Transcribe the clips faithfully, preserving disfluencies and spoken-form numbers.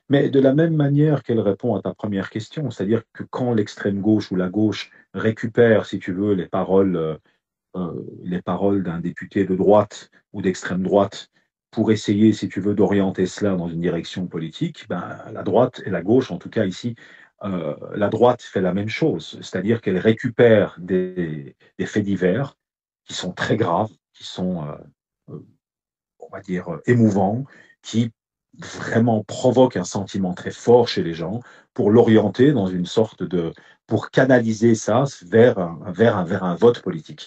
Mais de la même manière qu'elle répond à ta première question, c'est-à-dire que quand l'extrême gauche ou la gauche récupère, si tu veux, les paroles, euh, euh, les paroles d'un député de droite ou d'extrême droite pour essayer, si tu veux, d'orienter cela dans une direction politique, ben, la droite et la gauche, en tout cas ici, euh, la droite fait la même chose, c'est-à-dire qu'elle récupère des, des faits divers qui sont très graves, qui sont, euh, euh, on va dire, émouvants, qui vraiment provoquent un sentiment très fort chez les gens pour l'orienter dans une sorte de, pour canaliser ça vers un, vers un, vers un vote politique.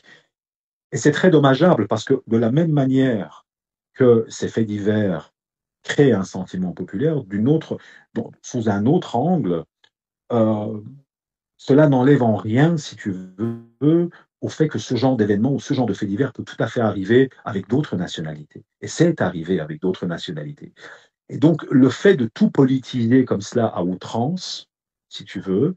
Et c'est très dommageable parce que de la même manière que ces faits divers créent un sentiment populaire, d'une autre, bon, sous un autre angle, euh, cela n'enlève en rien, si tu veux, au fait que ce genre d'événement ou ce genre de fait divers peut tout à fait arriver avec d'autres nationalités. Et c'est arrivé avec d'autres nationalités. Et donc, le fait de tout politiser comme cela à outrance, si tu veux,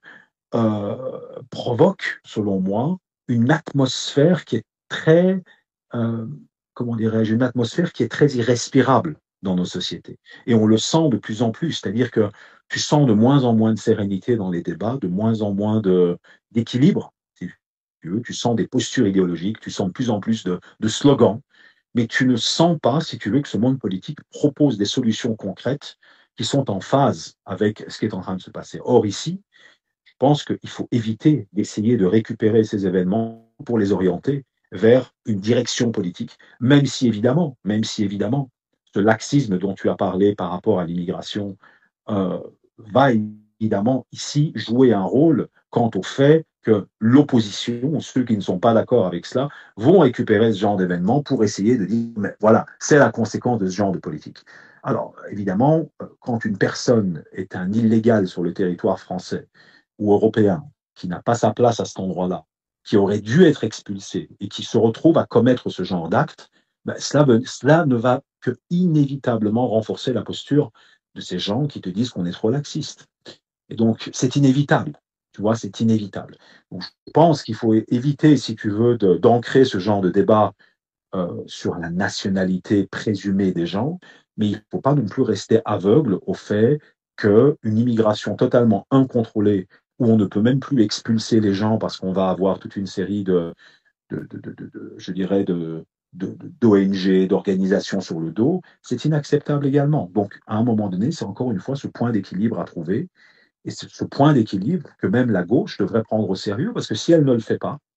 euh, provoque, selon moi, une atmosphère qui est très, euh, comment dirais-je, une atmosphère qui est très irrespirable dans nos sociétés. Et on le sent de plus en plus, c'est-à-dire que tu sens de moins en moins de sérénité dans les débats, de moins en moins de, d'équilibre, si tu veux. Tu sens des postures idéologiques, tu sens de plus en plus de, de slogans, mais tu ne sens pas, si tu veux, que ce monde politique propose des solutions concrètes qui sont en phase avec ce qui est en train de se passer. Or, ici, je pense qu'il faut éviter d'essayer de récupérer ces événements pour les orienter vers une direction politique, même si évidemment, même si évidemment, ce laxisme dont tu as parlé par rapport à l'immigration euh, va évidemment ici jouer un rôle quant au fait que l'opposition, ceux qui ne sont pas d'accord avec cela, vont récupérer ce genre d'événements pour essayer de dire, mais voilà, c'est la conséquence de ce genre de politique. Alors, évidemment, quand une personne est un illégal sur le territoire français ou européen, qui n'a pas sa place à cet endroit-là, qui aurait dû être expulsé et qui se retrouve à commettre ce genre d'acte, ben, cela, cela ne va que inévitablement renforcer la posture de ces gens qui te disent qu'on est trop laxiste. Et donc, c'est inévitable. Tu vois, c'est inévitable. Donc, je pense qu'il faut éviter, si tu veux, de, d'ancrer ce genre de débat euh, sur la nationalité présumée des gens, mais il ne faut pas non plus rester aveugle au fait qu'une immigration totalement incontrôlée, où on ne peut même plus expulser les gens parce qu'on va avoir toute une série de, de, de, de, de, de je dirais, de, d'O N G, d'organisations sur le dos, c'est inacceptable également. Donc, à un moment donné, c'est encore une fois ce point d'équilibre à trouver. Et c'est ce point d'équilibre que même la gauche devrait prendre au sérieux, parce que si elle ne le fait pas,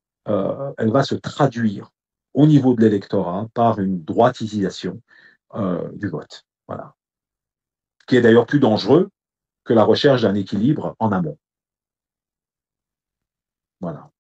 euh, elle va se traduire au niveau de l'électorat par une droitisation euh, du vote. Voilà. Ce qui est d'ailleurs plus dangereux que la recherche d'un équilibre en amont. Voilà.